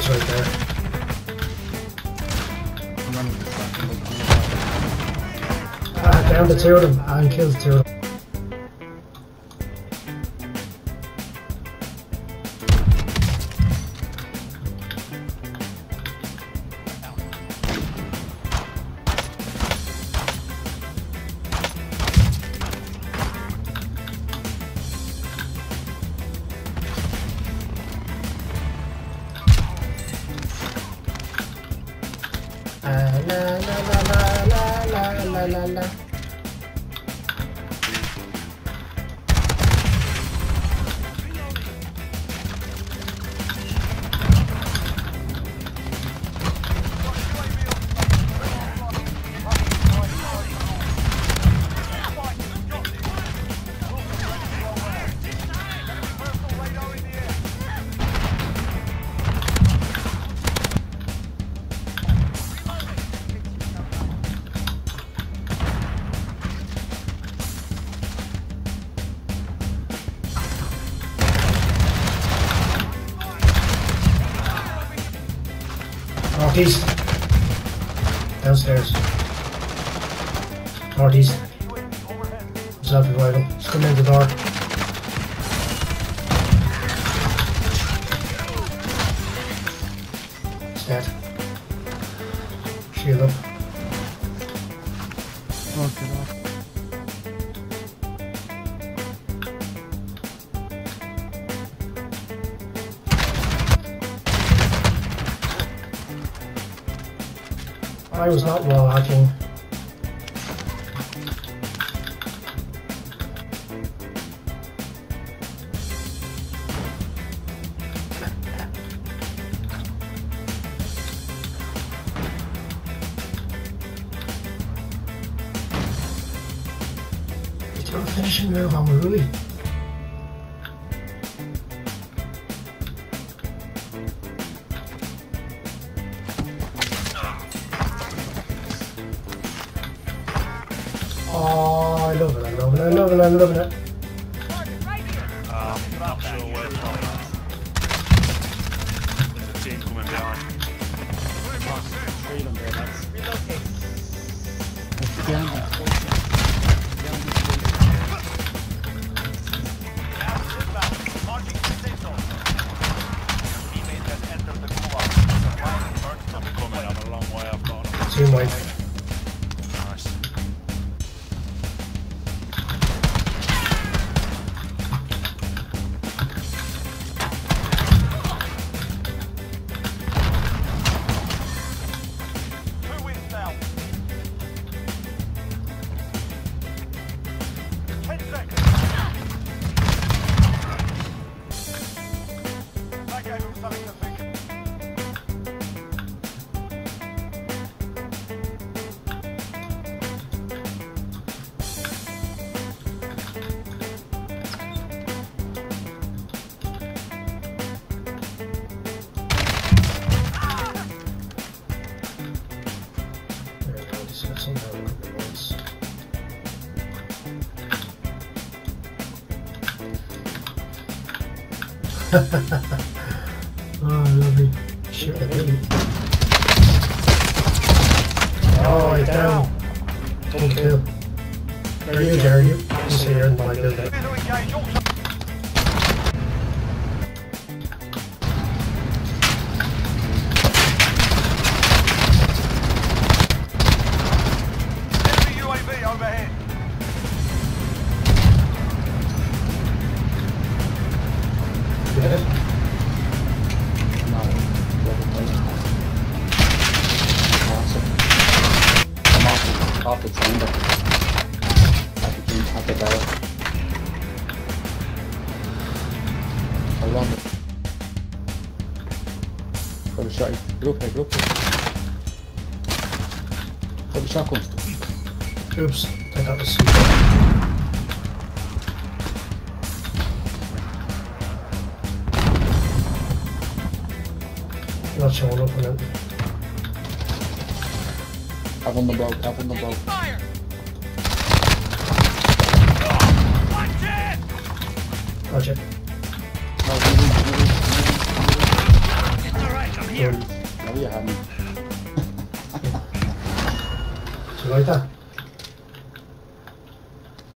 right there. Down the two of them and killed the two of them. La. Northeast. Downstairs. Northeast. Self-revival. Just come in the door. It's dead. Shield up. Okay, off. I was not wall hacking. It's not a finishing move on Marui. Oh, I love it, I love it, I love it, I love it. Not sure where from. There's a team coming behind. Freedom there, that's behind that. I'm coming, I'm a long way up. Team white. Oh, lovely. Shit, baby. Oh, he's down. Don't kill. Where are you, Jerry? You see, you're in my building. Off the chamber. At the barrel. Along it. For the shot. Group there. For the shotgun. Oops, I thought that was not showing up on it. Have on the boat. Roger. Oh, at me. So like that.